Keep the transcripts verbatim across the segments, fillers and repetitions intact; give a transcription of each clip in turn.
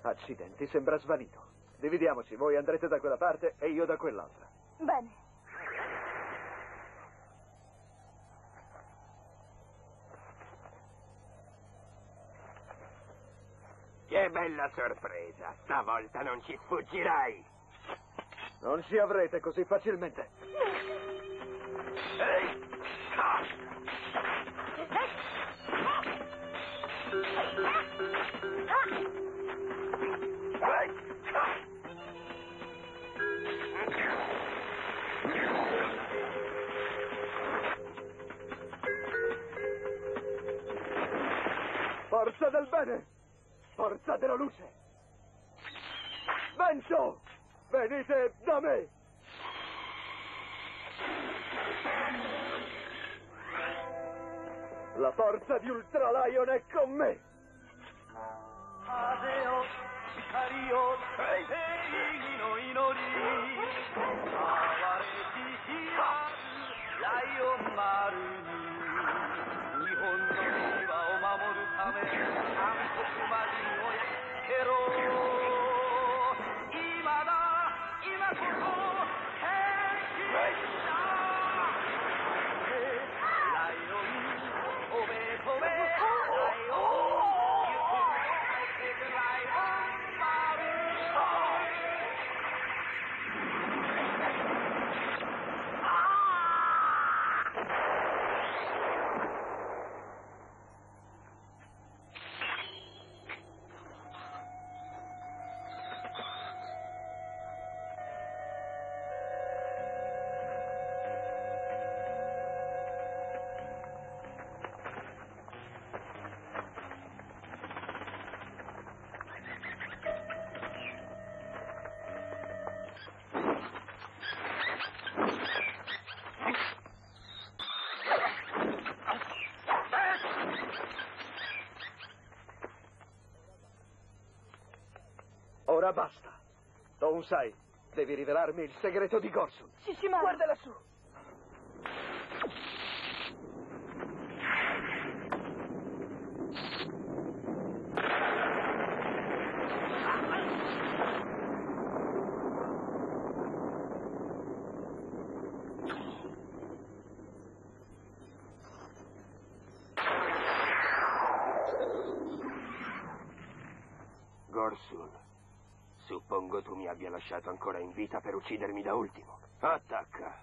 Accidenti, sembra svanito. Dividiamoci, voi andrete da quella parte e io da quell'altra. Bene. Che bella sorpresa! Stavolta non ci sfuggirai! Non ci avrete così facilmente. Ehi! Ah! Forza del bene! Forza della luce! Vento! Venite da me! La forza di Ultra Lion è con me! Adeo, Ikario, Seigi no inori, awareti hiraru, Lion Maru ni, Nihon no shiba o mamoru tame, Hankoku majin o yakero, Ima da, ima koso, Kenshi da! Lion, obe tobe, Lion! Ora basta. Donsai, devi rivelarmi il segreto di Gorsun. Shishimaru. Guarda lassù. Gorsun, suppongo tu mi abbia lasciato ancora in vita per uccidermi da ultimo. Attacca!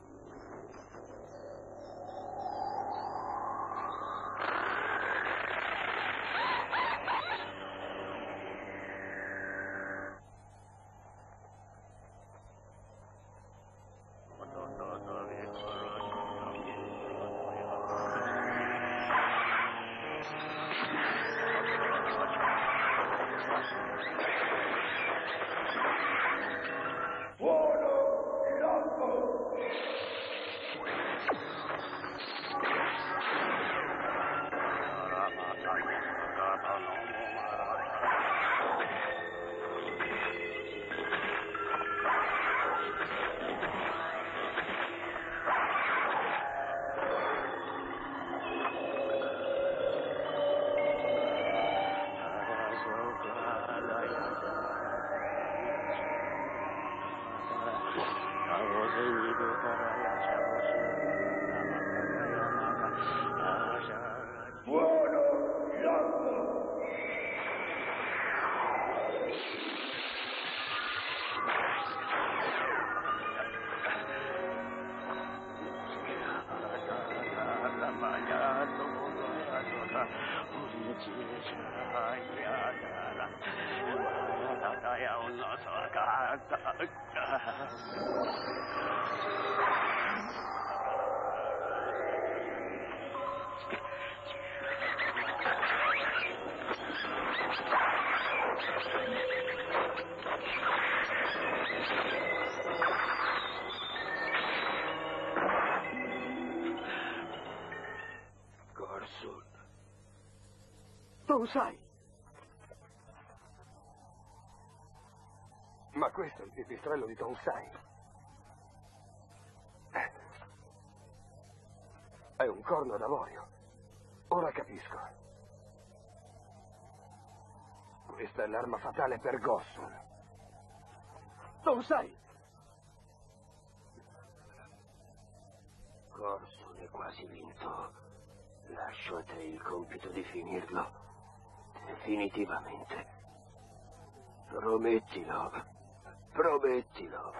Gorsun. Donsai! Ma questo è il pipistrello di Donsai. È un corno d'avorio. Ora capisco. Questa è l'arma fatale per Gorsun. Tonsai! Gorsun è quasi vinto. Lascio a te il compito di finirlo. Definitivamente. Promettilo. Promettilo.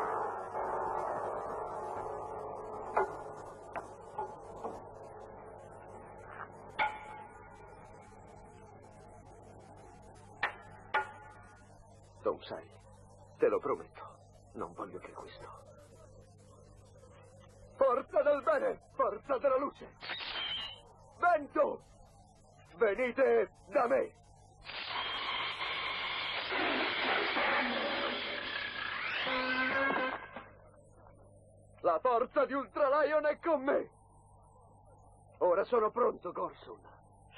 Tonsai, te lo prometto. Non voglio che questo. Forza del bene! Forza della luce! Vento! Venite da me! La forza di Ultra Lion è con me! Ora sono pronto, Gorsun.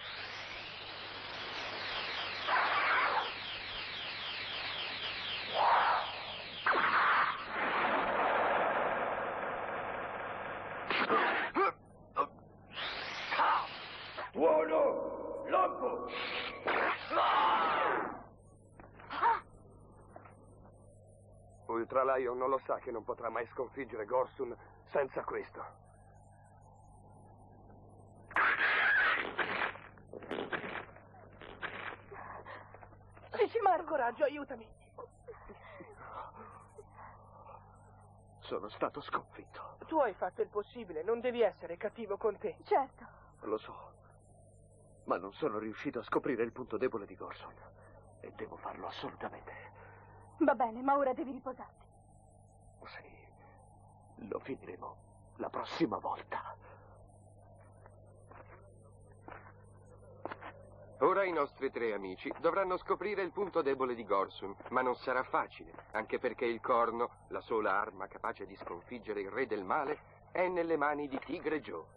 Tuono! Lampo! Ultra Lion non lo sa che non potrà mai sconfiggere Gorsun senza questo. Sishimaru, coraggio, aiutami. Sono stato sconfitto. Tu hai fatto il possibile, non devi essere cattivo con te. Certo. Lo so. Ma non sono riuscito a scoprire il punto debole di Gorsun. E devo farlo assolutamente. Va bene, ma ora devi riposarti. Sì. Lo finiremo la prossima volta. Ora i nostri tre amici dovranno scoprire il punto debole di Gorsun, ma non sarà facile, anche perché il corno, la sola arma capace di sconfiggere il re del male, è nelle mani di Tigre Joe.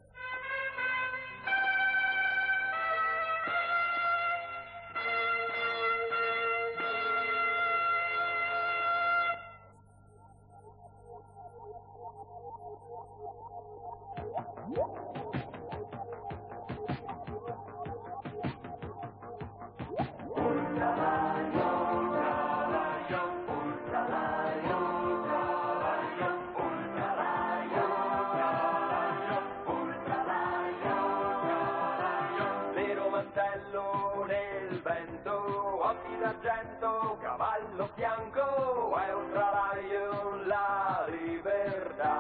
D'argento, cavallo bianco, è Ultra Lion la libertà.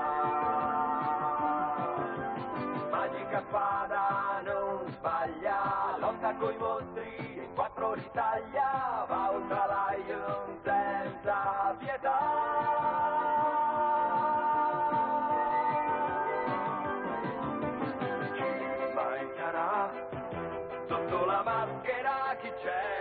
Magica spada non sbaglia, lotta coi mostri, in quattro li taglia, va Ultra Lion senza pietà. Chi mancherà sotto la maschera chi c'è?